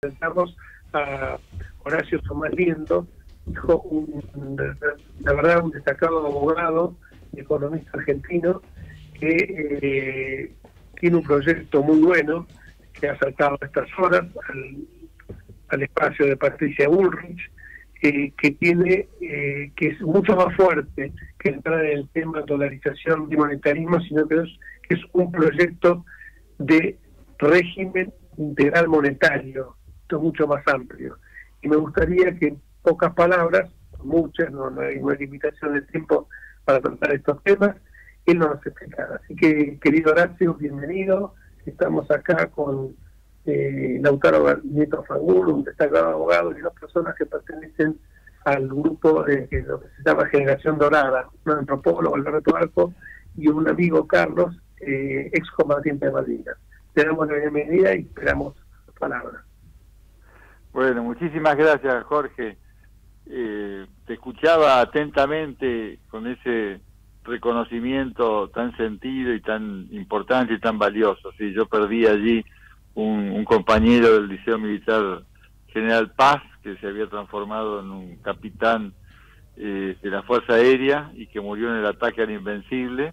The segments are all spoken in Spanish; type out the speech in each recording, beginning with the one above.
presentarnos a Horacio Tomás Liendo, la verdad, un destacado abogado y economista argentino que tiene un proyecto muy bueno que ha saltado a estas horas al espacio de Patricia Bullrich, que es mucho más fuerte que entrar en el tema de dolarización y monetarismo, sino que es un proyecto de régimen integral monetario, esto es mucho más amplio. Y me gustaría que en pocas palabras, muchas, no hay limitación de tiempo para tratar estos temas, él nos explicara. Así que, querido Horacio, bienvenido. Estamos acá con Lautaro Nieto Fangulo, un destacado abogado y dos personas que pertenecen al grupo de lo que se llama Generación Dorada, un antropólogo, Alberto Arco, y un amigo, Carlos, excombatiente de Malvinas. Te damos la bienvenida y esperamos palabras. Bueno, muchísimas gracias, Jorge. Te escuchaba atentamente con ese reconocimiento tan sentido y tan importante y tan valioso. Sí, yo perdí allí un compañero del Liceo Militar General Paz, que se había transformado en un capitán de la Fuerza Aérea y que murió en el ataque al Invencible,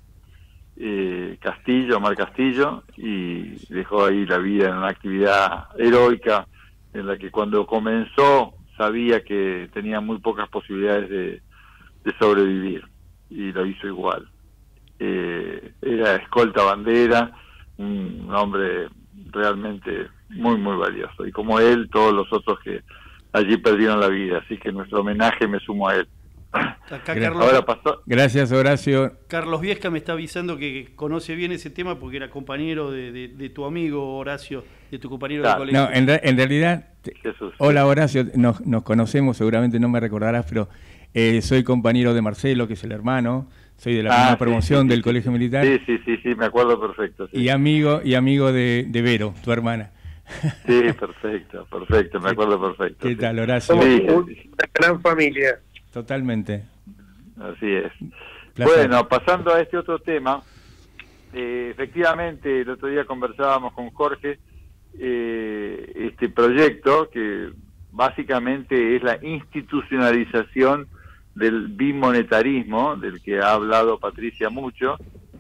Omar Castillo, y dejó ahí la vida en una actividad heroica en la que cuando comenzó sabía que tenía muy pocas posibilidades de sobrevivir, y lo hizo igual. Era escolta bandera, un hombre realmente muy, muy valioso, y como él, todos los otros que allí perdieron la vida, así que nuestro homenaje, me sumo a él. Acá Carlos, ahora pasó. Gracias, Horacio. Carlos Viesca me está avisando que conoce bien ese tema porque era compañero de tu amigo Horacio, de tu compañero de colegio. No, en realidad, Jesús. Hola Horacio, nos conocemos, seguramente no me recordarás, pero soy compañero de Marcelo, que es el hermano, soy de la misma promoción del Colegio Militar. Sí, me acuerdo perfecto. Sí. Y amigo de Vero, tu hermana. Sí, perfecto, me acuerdo perfecto. ¿Qué tal, Horacio? Somos una gran familia. Totalmente. Así es. Placer. Bueno, pasando a este otro tema, efectivamente el otro día conversábamos con Jorge, este proyecto que básicamente es la institucionalización del bimonetarismo, del que ha hablado Patricia mucho,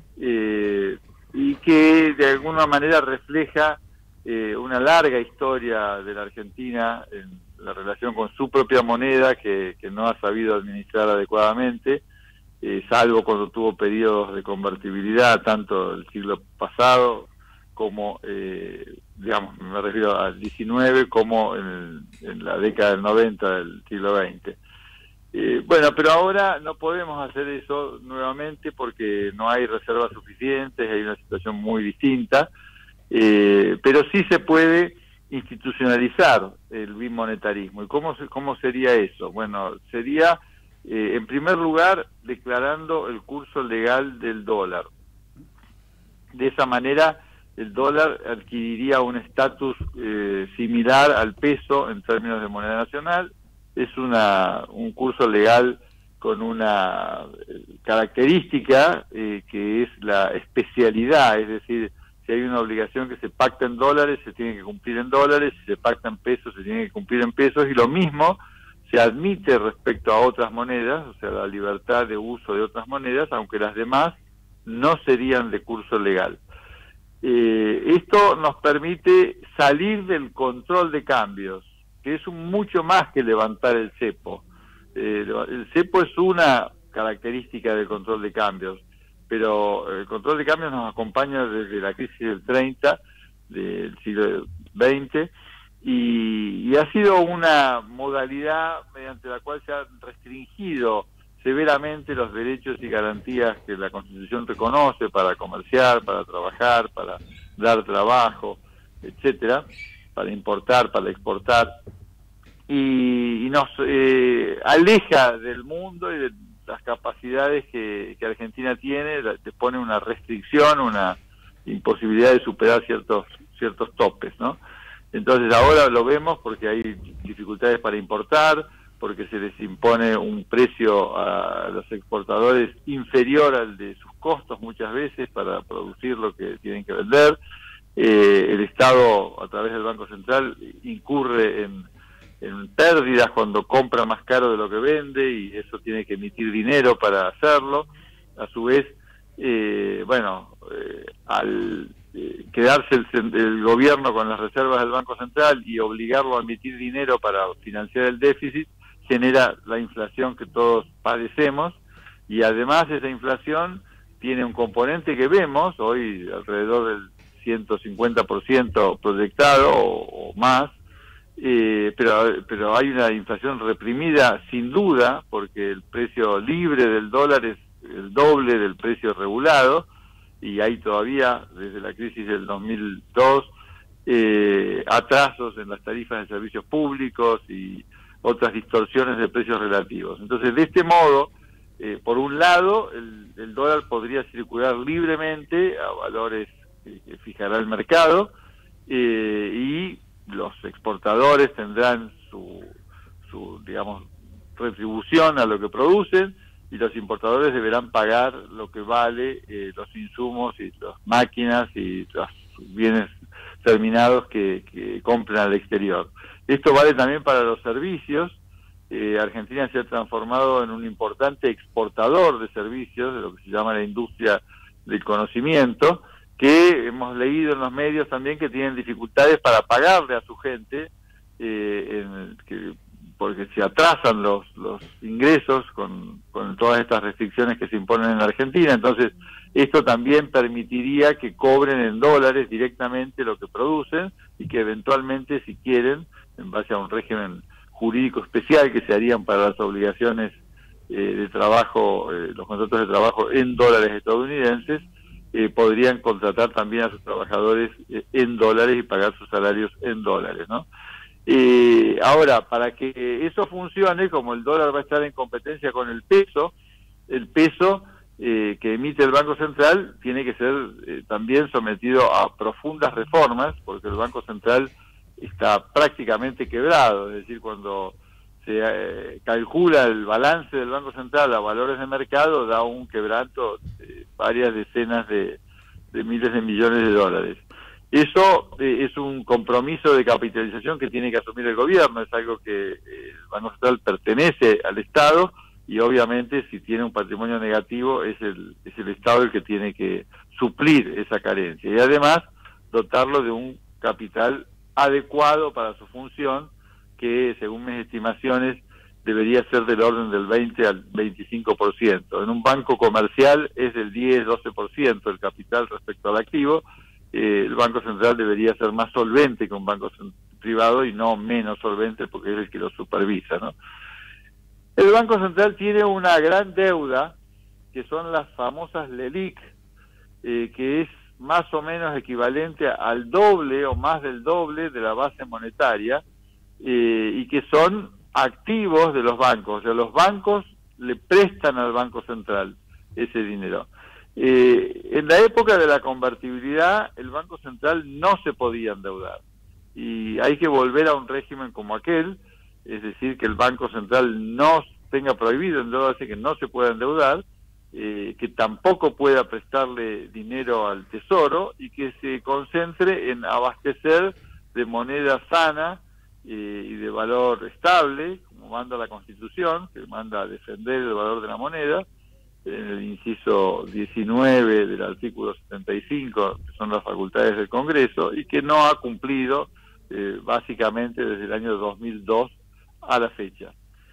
y que de alguna manera refleja una larga historia de la Argentina en la relación con su propia moneda, que no ha sabido administrar adecuadamente, salvo cuando tuvo periodos de convertibilidad, tanto el siglo pasado como, digamos, me refiero al 19, como en la década del 90 del siglo XX. Bueno, pero ahora no podemos hacer eso nuevamente porque no hay reservas suficientes, hay una situación muy distinta, pero sí se puede institucionalizar el bimonetarismo. ¿Y cómo sería eso? Bueno, sería, en primer lugar, declarando el curso legal del dólar. De esa manera, el dólar adquiriría un estatus similar al peso en términos de moneda nacional. Es un curso legal con una característica que es la especialidad, es decir, si hay una obligación que se pacta en dólares, se tiene que cumplir en dólares, si se pacta en pesos, se tiene que cumplir en pesos, y lo mismo se admite respecto a otras monedas, o sea, la libertad de uso de otras monedas, aunque las demás no serían de curso legal. Esto nos permite salir del control de cambios, que es mucho más que levantar el cepo. El cepo es una característica del control de cambios, pero el control de cambios nos acompaña desde la crisis del 30, del siglo XX, y ha sido una modalidad mediante la cual se han restringido severamente los derechos y garantías que la Constitución reconoce para comerciar, para trabajar, para dar trabajo, etcétera, para importar, para exportar, y nos aleja del mundo y de las capacidades que Argentina tiene, te pone una restricción, una imposibilidad de superar ciertos topes, ¿no? Entonces ahora lo vemos porque hay dificultades para importar, porque se les impone un precio a los exportadores inferior al de sus costos muchas veces para producir lo que tienen que vender, El Estado, a través del Banco Central, incurre en pérdidas cuando compra más caro de lo que vende, y eso tiene que emitir dinero para hacerlo. A su vez, al quedarse el gobierno con las reservas del Banco Central y obligarlo a emitir dinero para financiar el déficit, genera la inflación que todos padecemos, y además esa inflación tiene un componente que vemos hoy alrededor del 150% proyectado o más, pero hay una inflación reprimida sin duda, porque el precio libre del dólar es el doble del precio regulado, y hay todavía, desde la crisis del 2002, atrasos en las tarifas de servicios públicos y otras distorsiones de precios relativos. Entonces, de este modo, por un lado, el dólar podría circular libremente a valores que fijará el mercado, y los exportadores tendrán su digamos, retribución a lo que producen, y los importadores deberán pagar lo que vale los insumos y las máquinas y los bienes terminados que compren al exterior. Esto vale también para los servicios. Argentina se ha transformado en un importante exportador de servicios, de lo que se llama la industria del conocimiento, que hemos leído en los medios también que tienen dificultades para pagarle a su gente, porque se atrasan los ingresos con todas estas restricciones que se imponen en Argentina. Entonces, esto también permitiría que cobren en dólares directamente lo que producen, y que eventualmente, si quieren, en base a un régimen jurídico especial que se harían para las obligaciones de trabajo, los contratos de trabajo en dólares estadounidenses, podrían contratar también a sus trabajadores en dólares y pagar sus salarios en dólares, ¿no? Ahora, para que eso funcione, como el dólar va a estar en competencia con el peso que emite el Banco Central tiene que ser también sometido a profundas reformas, porque el Banco Central está prácticamente quebrado. Es decir, cuando se calcula el balance del Banco Central a valores de mercado, da un quebranto de varias decenas de miles de millones de dólares. Eso es un compromiso de capitalización que tiene que asumir el gobierno. Es algo que el Banco Central pertenece al Estado, y obviamente si tiene un patrimonio negativo es el Estado el que tiene que suplir esa carencia, y además dotarlo de un capital adecuado para su función, que según mis estimaciones debería ser del orden del 20 al 25%. En un banco comercial es del 10-12% el capital respecto al activo. El Banco Central debería ser más solvente que un banco privado, y no menos solvente, porque es el que lo supervisa, ¿no? El Banco Central tiene una gran deuda, que son las famosas LELIQ, que es más o menos equivalente al doble o más del doble de la base monetaria, y que son activos de los bancos. O sea, los bancos le prestan al Banco Central ese dinero. En la época de la convertibilidad, el Banco Central no se podía endeudar, y hay que volver a un régimen como aquel, es decir, que el Banco Central no tenga prohibido endeudarse, que no se pueda endeudar, que tampoco pueda prestarle dinero al Tesoro, y que se concentre en abastecer de moneda sana y de valor estable, como manda la Constitución, que manda a defender el valor de la moneda, en el inciso 19 del artículo 75, que son las facultades del Congreso, y que no ha cumplido básicamente desde el año 2002 a la fecha.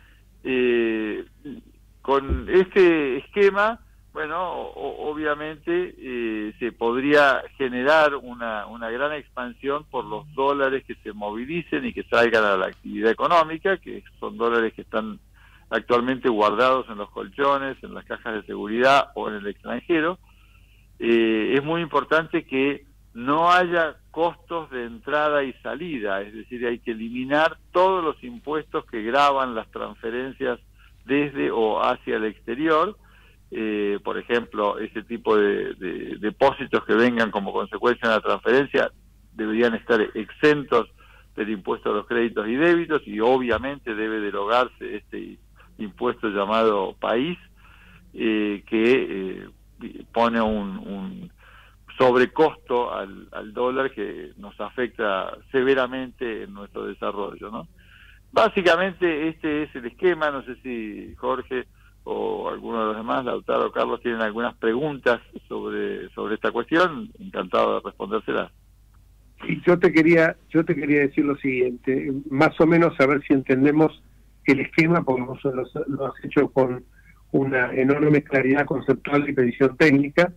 Con este esquema, bueno, obviamente se podría generar una gran expansión por los dólares que se movilicen y que salgan a la actividad económica, que son dólares que están actualmente guardados en los colchones, en las cajas de seguridad o en el extranjero. Es muy importante que no haya costos de entrada y salida, es decir, hay que eliminar todos los impuestos que gravan las transferencias desde o hacia el exterior. Por ejemplo, ese tipo de depósitos que vengan como consecuencia de la transferencia deberían estar exentos del impuesto a los créditos y débitos, y obviamente debe derogarse este impuesto llamado país, que pone un sobrecosto al dólar que nos afecta severamente en nuestro desarrollo, ¿no? Básicamente este es el esquema. No sé si Jorge o alguno de los demás, Lautaro o Carlos, tienen algunas preguntas sobre esta cuestión. Encantado de respondérselas. Y yo te quería decir lo siguiente, más o menos a ver si entendemos el esquema, porque vos lo has hecho con una enorme claridad conceptual y precisión técnica.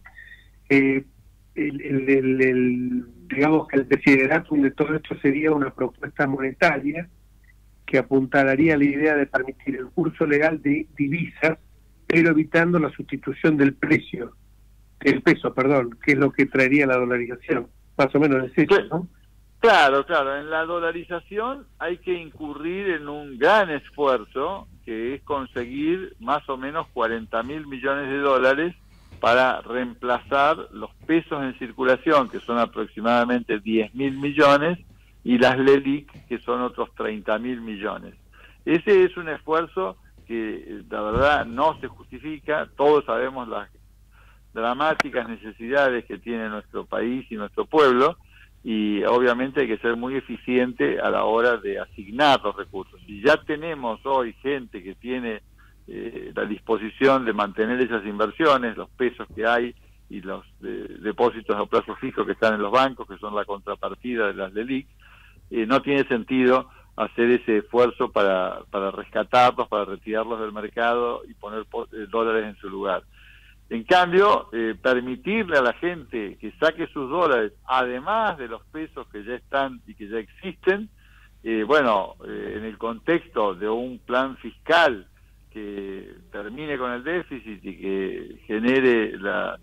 Digamos que el desideratum de todo esto sería una propuesta monetaria que apuntalaría a la idea de permitir el curso legal de divisas, pero evitando la sustitución del peso, que es lo que traería la dolarización. Más o menos es eso, ¿no? Claro, en la dolarización hay que incurrir en un gran esfuerzo, que es conseguir más o menos 40.000 millones de dólares para reemplazar los pesos en circulación, que son aproximadamente 10.000 millones, y las LELIC, que son otros 30.000 millones. Ese es un esfuerzo que la verdad no se justifica. Todos sabemos las dramáticas necesidades que tiene nuestro país y nuestro pueblo, y obviamente hay que ser muy eficiente a la hora de asignar los recursos. Y ya tenemos hoy gente que tiene la disposición de mantener esas inversiones, los pesos que hay y los depósitos a plazo fijo que están en los bancos, que son la contrapartida de las LELIC. No tiene sentido hacer ese esfuerzo para rescatarlos, para retirarlos del mercado y poner dólares en su lugar. En cambio, permitirle a la gente que saque sus dólares, además de los pesos que ya están y que ya existen, en el contexto de un plan fiscal que termine con el déficit y que genere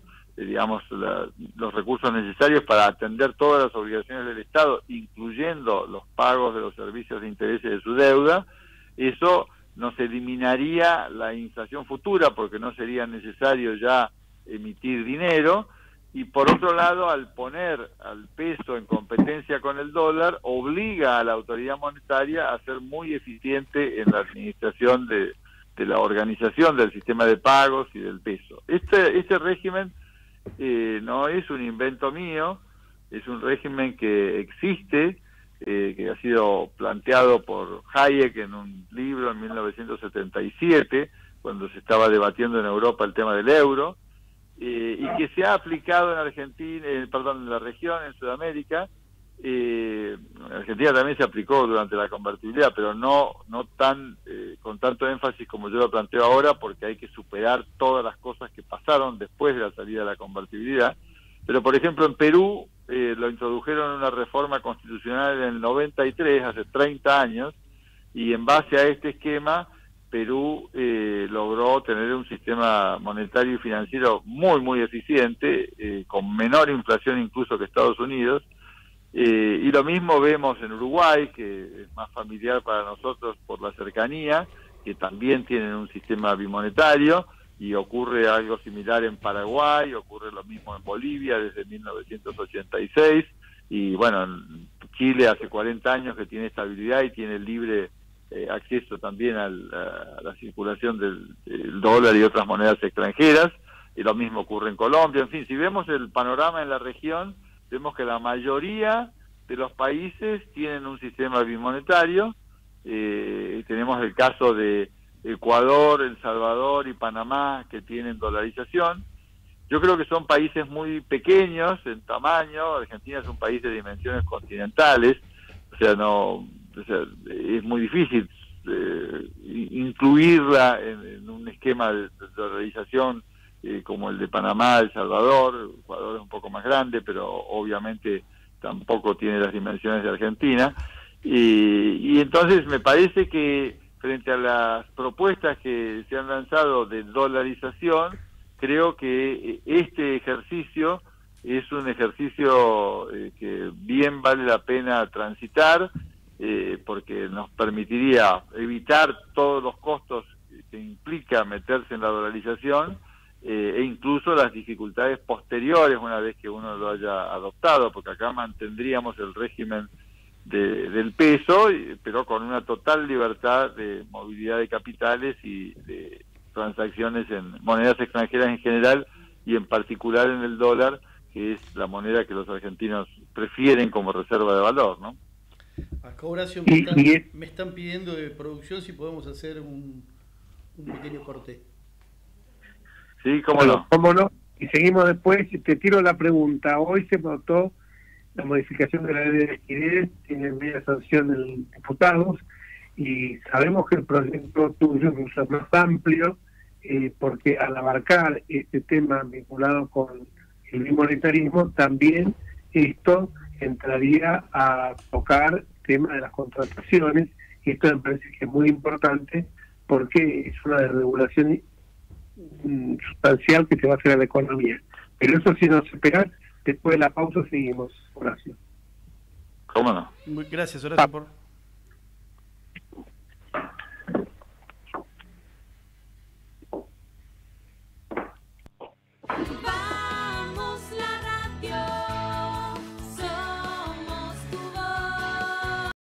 los recursos necesarios para atender todas las obligaciones del Estado, incluyendo los pagos de los servicios de intereses de su deuda, eso nos eliminaría la inflación futura, porque no sería necesario ya emitir dinero. Y por otro lado, al poner al peso en competencia con el dólar, obliga a la autoridad monetaria a ser muy eficiente en la administración de la organización del sistema de pagos y del peso. Este régimen no es un invento mío, es un régimen que existe, que ha sido planteado por Hayek en un libro en 1977, cuando se estaba debatiendo en Europa el tema del euro, y que se ha aplicado en Argentina, en la región, en Sudamérica. En Argentina también se aplicó durante la convertibilidad, pero no con tanto énfasis como yo lo planteo ahora, porque hay que superar todas las cosas que pasaron después de la salida de la convertibilidad. Pero, por ejemplo, en Perú lo introdujeron en una reforma constitucional en el 93, hace 30 años, y en base a este esquema, Perú logró tener un sistema monetario y financiero muy, muy eficiente, con menor inflación incluso que Estados Unidos. Y lo mismo vemos en Uruguay, que es más familiar para nosotros por la cercanía, que también tienen un sistema bimonetario, y ocurre algo similar en Paraguay, ocurre lo mismo en Bolivia desde 1986, y bueno, en Chile hace 40 años que tiene estabilidad y tiene libre acceso también a la circulación del dólar y otras monedas extranjeras, y lo mismo ocurre en Colombia. En fin, si vemos el panorama en la región, vemos que la mayoría de los países tienen un sistema bimonetario. Tenemos el caso de Ecuador, El Salvador y Panamá, que tienen dolarización. Yo creo que son países muy pequeños en tamaño. Argentina es un país de dimensiones continentales, es muy difícil incluirla en un esquema de dolarización como el de Panamá, El Salvador. Ecuador es un poco más grande, pero obviamente tampoco tiene las dimensiones de Argentina. Y entonces me parece que frente a las propuestas que se han lanzado de dolarización, creo que este ejercicio es un ejercicio que bien vale la pena transitar, porque nos permitiría evitar todos los costos que implica meterse en la dolarización, e incluso las dificultades posteriores una vez que uno lo haya adoptado, porque acá mantendríamos el régimen del peso, pero con una total libertad de movilidad de capitales y de transacciones en monedas extranjeras en general, y en particular en el dólar, que es la moneda que los argentinos prefieren como reserva de valor, ¿no? Acá, Horacio, me están pidiendo de producción si podemos hacer un pequeño corte. Sí, cómo no. Cómo no. Y seguimos después. Te tiro la pregunta. Hoy se votó la modificación de la ley de liquidez, tiene media sanción de diputados, y sabemos que el proyecto tuyo es más amplio, porque al abarcar este tema vinculado con el bimonetarismo, también esto entraría a tocar el tema de las contrataciones, y esto me parece que es muy importante porque es una desregulación sustancial que se va a hacer a la economía. Pero eso, si nos esperan, después de la pausa seguimos, Horacio. ¿Cómo no? Gracias, Horacio, por